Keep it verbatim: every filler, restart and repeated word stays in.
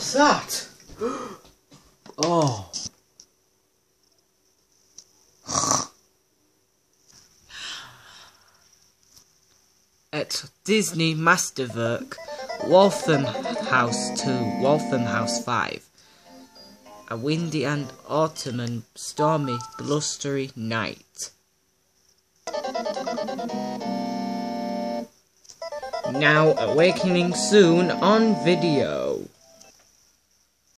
What's that? Oh. At Disney Masterwork, Waltham House two, Waltham House five. A windy and autumn and stormy, blustery night. Now awakening soon on video.